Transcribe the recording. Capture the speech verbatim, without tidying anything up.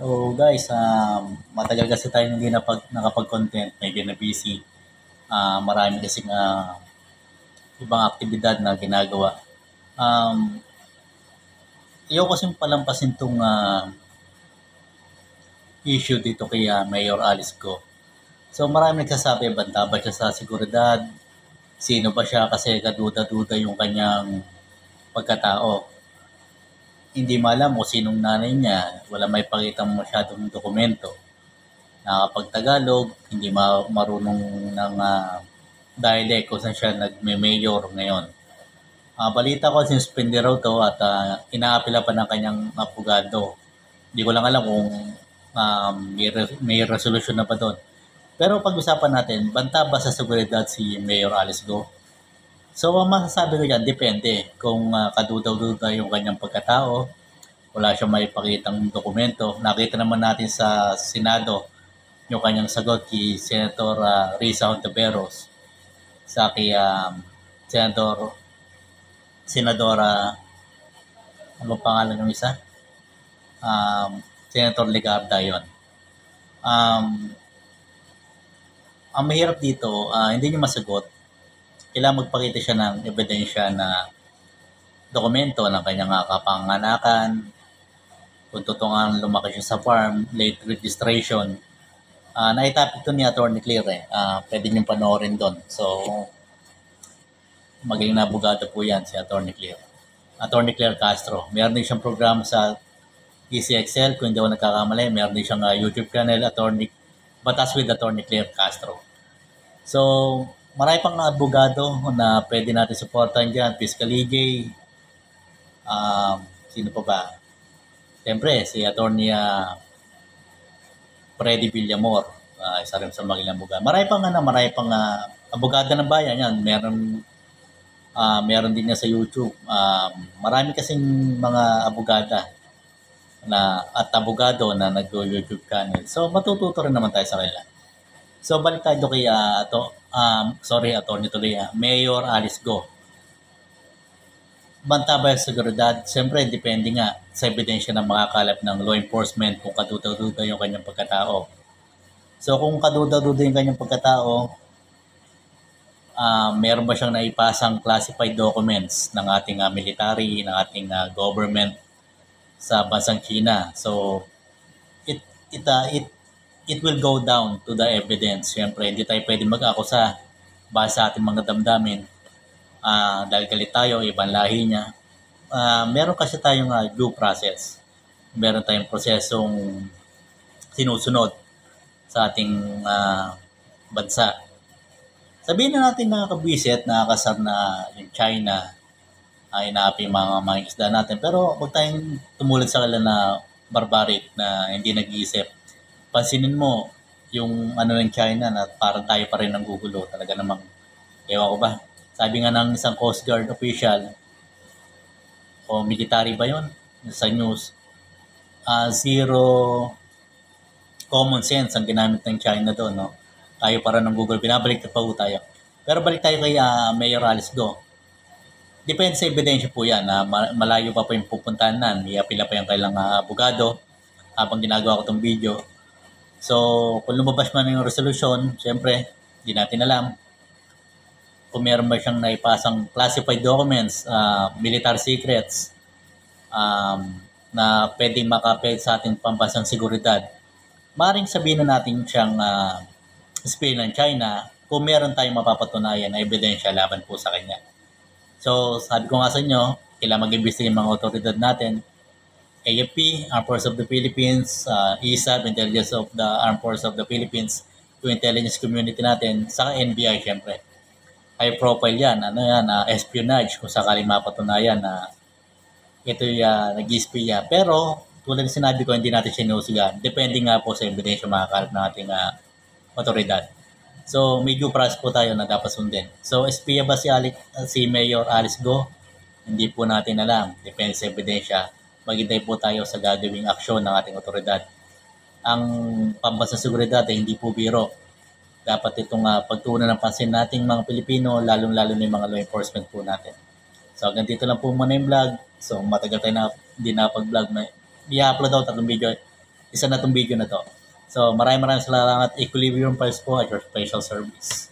So guys, um, matagal kasi tayong hindi napag, nakapag-content, medyo na busy. Ah, marami kasing ah, ibang aktibidad na ginagawa. Um, Ayaw kasing palampasin tong ah, issue dito kay ah, Mayor Alice Go. So marami nagsasabi, banta ba siya sa seguridad? Sino ba siya? Kasi kaduda-duda yung kanyang pagkatao. Hindi maalam kung sinong nanay niya. Wala may pakitang masyadong dokumento. Nakakapag-Tagalog, hindi ma- marunong ng ah, dialect kung saan siya nagme-mayor ngayon. Ah, balita ko sinuspende raw to at ah, inaapila pa ng kanyang abogado. Hindi ko lang alam kung um, may, re- may resolution na pa doon. Pero pag-usapan natin, banta ba sa seguridad si Mayor Alice Go? So, ang masasabi ko dyan, depende. Kung uh, kadudaw-duda yung kanyang pagkatao, wala siyang may pakitang dokumento. Nakita naman natin sa Senado yung kanyang sagot kay Senator uh, Risa Hontiveros sa kay um, Senator Senadora, ano pangalan ng isa? Um, Senator Legarda yon. Um, ang mahirap dito, uh, hindi niya masagot. Kailangan magpakita siya ng ebidensya na dokumento ng kanyang uh, kapanganakan, kung totoo nga lumaki siya sa farm, late registration. Uh, naitapit to ni Atty. Clear eh. Uh, pwede niyong panoorin doon. So, magaling na abogado po yan si Atty. Clear. Atty. Claire Castro. Meron din siyang programa sa E C X L, kung hindi ako nagkakamali. Meron din siyang uh, YouTube channel, Atty. Batas with Atty. Claire Castro. So, marami pang abogado na pwede natin supportan dyan. Fiscal E J, um, sino pa ba? Siyempre, si Atty. Uh, Freddy Villamor, uh, isa rin sa magilang abogado. Marami pang, ano, marami pang uh, abogado ng bayan yan. Meron uh, meron din niya sa YouTube. Uh, marami kasing mga abogada na at abogado na nag-YouTube channel. So, matututo rin naman tayo sa kanila. So, balik tayo kay, uh, ato, um, sorry, Atty. tuloy, uh, Mayor Alice Go. Banta ba yung seguridad? Siyempre, depende nga sa ebidensya ng makakalap ng law enforcement kung kaduda-duda yung kanyang pagkatao. So, kung kaduda-duda yung kanyang pagkatao, uh, meron ba siyang naipasang classified documents ng ating uh, military, ng ating uh, government sa bansang China? So, it, it, uh, it, it will go down to the evidence. Siyempre, hindi tayo pwede mag-akusa base sa ating mga damdamin. Uh, dahil galit tayo, ibang lahi niya. Uh, meron kasi tayong uh, due process. Meron tayong prosesong sinusunod sa ating uh, bansa. Sabihin na natin mga kabwisit, nakakasar na yung China, ay uh, inaapi yung mga mga isda natin. Pero huwag tayong tumulad sa kanila na barbaric na hindi nag-iisip. Pansinin mo yung ano ng China na parang tayo pa rin ang gugulo. Talaga namang, ewan ko ba, sabi nga ng isang Coast Guard official, o military ba yon sa news, uh, zero common sense ang ginamit ng China doon. No? Tayo para ng Google, binabalik na pa po tayo. Pero balik tayo kay uh, Mayor Alice Go. Depende sa ebidensya po yan. Uh, malayo pa po yung pupuntahan na. May apila pa yung kailang uh, abogado habang ginagawa ko itong video. So, kung lumabas man yung resolution, siyempre, hindi natin alam kung meron ba siyang naipasang classified documents, uh, military secrets, um, na pwedeng makapit sa ating pambansang seguridad. Maring sabihin na natin siyang uh, spy ng China kung meron tayong mapapatunayan na ebidensya laban po sa kanya. So, sabi ko nga sa inyo, kailangan mag-imbestiga yung mga otoridad natin. A F P, Armed Forces of the Philippines, uh, I S A B, Intelligence of the Armed Forces of the Philippines, yung intelligence community natin, saka N B I syempre. High profile yan, ano yan, uh, espionage kung sakaling mapatunayan na ito yung uh, nag-espy yan. Pero, tulad ng sinabi ko, hindi natin sinusugan. Depende nga po sa ebidensya makakalap ng ating uh, otoridad. So, may due process po tayo na dapat sundin. So, espiya ba si, Alic, uh, si Mayor Alice Go? Hindi po natin alam. Depende sa ebidensya. Maghintay po tayo sa gagawing aksyon ng ating otoridad. Ang pambansang seguridad ay hindi po biro. Dapat itong uh, pagtuunan ng pansin nating mga Pilipino, lalong-lalo na yung mga law enforcement po natin. So, hanggang dito lang po muna yung vlog. So, matagal tayo na hindi nakapag-vlog. May i-upload daw tatlong video. isa na tong video na to. So maraming maraming salamat, Equilibrium Files po at your special service.